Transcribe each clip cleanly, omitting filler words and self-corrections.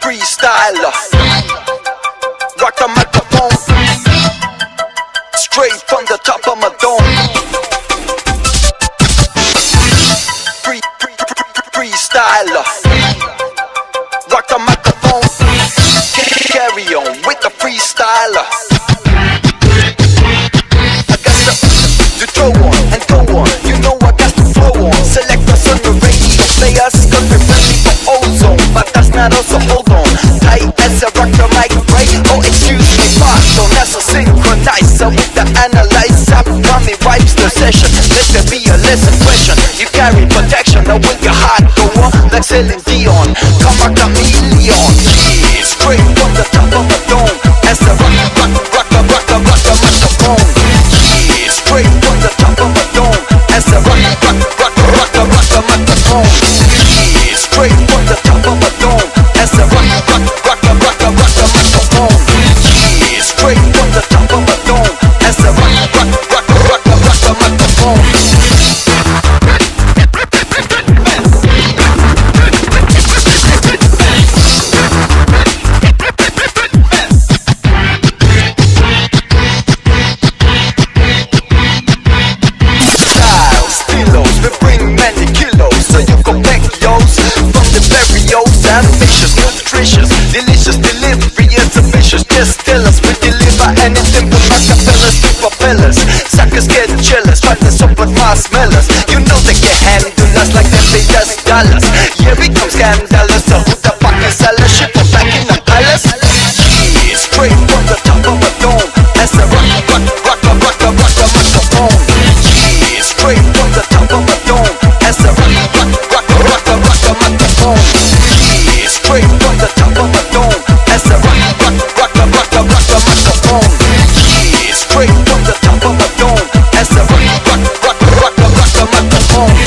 freestyler. Rock the microphone straight from the top of my dome. Freestyler. Rock the microphone. Carry on with the freestyler. I got to throw on and go on. You know I got to flow on. Select us on the radio. Play us cause we're friendly for ozone. But that's not us, so hold on. Tight as a rock the mic, right? Oh, excuse me, pardon. That's a synchronizer with the analyzer. Mommy wipes the session. Let there be a lesson question. You carry protection. Now will your heart go on like Celine Dion? Come a chameleon. Yeah, straight from the top of the dome. As a rock the microphone. Yeah, straight from the top of the dome. As a rock the microphone. Yeah, straight from the top of the dome. As a rock the microphone. Yeah, straight from the top of the dome. As a rock the microphone. Ambitious, nutritious, delicious delivery is ambitious. Just tell us we deliver anything from acapellas to propellers. Suckers get jealous, trying to soap with marshmallows. You know they can handle us like they paid us dollars. Here we come scandalous, so who the fuck is sellers? Shit, we're back in the palace. Yeah, straight from the top of a dome. As a rock the microphone. Yeah, straight from the top of a dome. As a rock the microphone. Straight from the top of a dome. As a rock the microphone. Yeah, straight from the top of a dome. As a rock the microphone.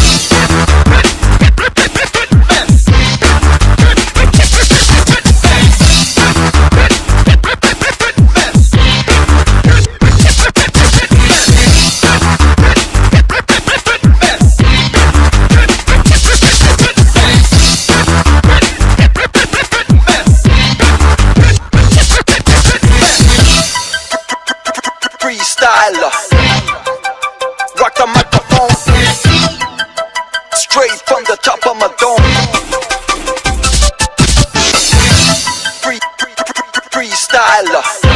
Freestyler. Rock the microphone straight from the top of my dome. Freestyler.